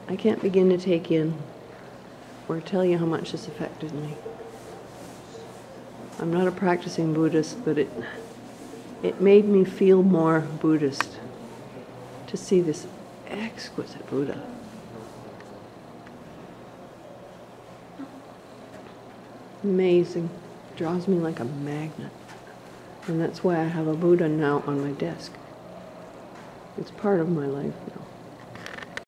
I can't begin to take in or tell you how much this affected me. I'm not a practicing Buddhist, but it made me feel more Buddhist to see this exquisite Buddha. Amazing. Draws me like a magnet. And that's why I have a Buddha now on my desk. It's part of my life now.